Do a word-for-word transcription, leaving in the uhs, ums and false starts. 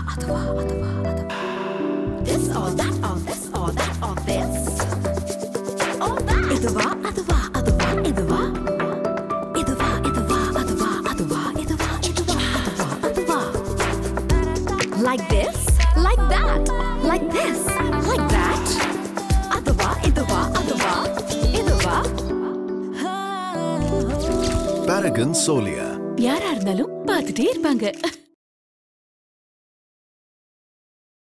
அதுவா அதுவா அதுவா this or that or this or that or this or that இதுவா அதுவா அதுவா இதுவா இதுவா இதுவா அதுவா அதுவா இதுவா இதுவா அதுவா அதுவா like this like that like this like that அதுவா இதுவா அதுவா இதுவா Paragon Solea யாரா இருந்தாலும் பார்த்துட்டே இருப்பாங்க.